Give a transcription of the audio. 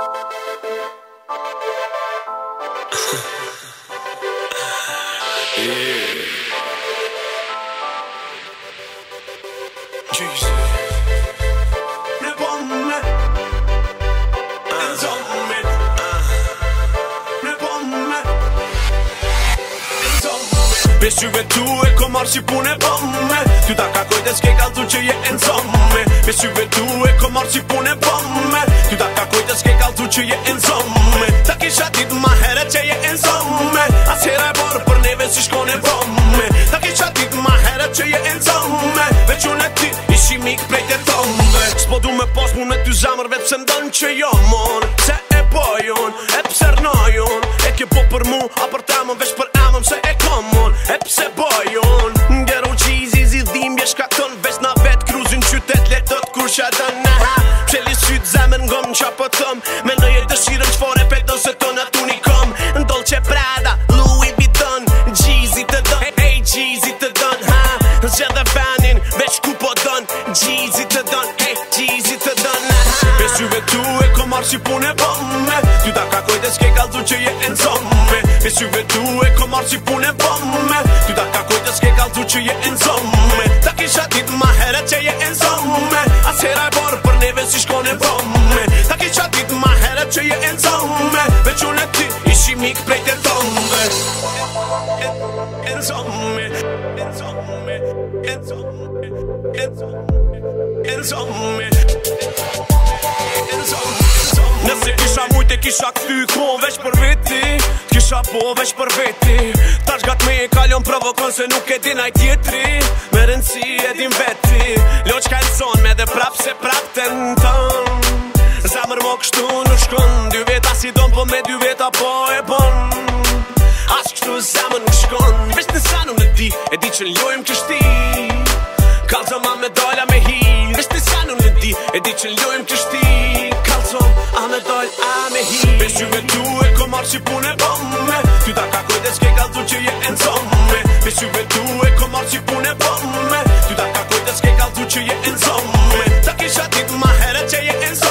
Geasy. Ne bome, nxomne, ne bome, nxomne. Pe syve tu e ko marr si pune bome. Ty ta ka kojt e s'ke kallxu që je nxomne. Pe syve tu e ko marr si pune bome. Ty ta ka kojt e s'ke kallxu që je nxomne. Ta kisha dit ma heret që je nxomne. As hera e borë për neve si shkon e bome. Ta kisha dit ma heret që je nxomne. Veç unë e ti ishim ik prej të tonve. S'po du me pas mu me ty zemer veç se ndon që jo mon. Se e bojon, e pse rrnojon. E ke po për mu, a për temën veç për emën se e komon. E pse bojon, Ghetto Geasy zi dhimbje shkakton. Veç na vet kruzin qytet letot kur që dën ahaa. Msheli syt zemer ngom qa po thëm. Menoje dëshirën qfare peton se ton atë unë i kom. Ndoll që Prada, Louis Vuitton. Geasy të don, hey Geasy të don ha. Zgjedhe venin, veç ku po don. Geasy të don, hey Geasy të don ahaa. Pe syve tu e ko marr si pune bome. Ty ta ka kojt e s'ke kallxu që je nxomne. Pe syve tu e ko marr si pune bome. Ty ta ka kojt e s'ke kallxu që je nxomne. Ta kisha dit ma heret që je nxomne. As hera e borë për neve si shkon e bome. Ta kisha dit ma heret që je nxomne. Veç unë e ti ishim ik prej të tonve. Nxomne, nxomne, nxomne, nxomne, nxomne. Nëse kisha mujt e kisha këthy kon veç për veti. T'kisha po veç për veti. Tash gat me e kalon provokon se nuk e din aj tjetri. Me rëndësi e din veti. Loq ka Nxonme dhe prap se prap të nton. Zemer mo kështu nuk shkon. 2 veta si don po me 2 veta po e bon. As kështu zemer nuk shkon. Veç nësa nuk në di që ljojmë kështi. Kallxo ma me dolla me hi. Veç nësa nuk në di që ljojmë kështi. A me doll, a me hi. Pe syve tu e ko marr si pune bome. Ty ta ka kojt e s'ke kallxu që je nxomne. Pe syve tu e ko marr si pune bome. Ty ta ka kojt e s'ke kallxu që je nxomne. Ta kisha dit ma heret që je nxomne.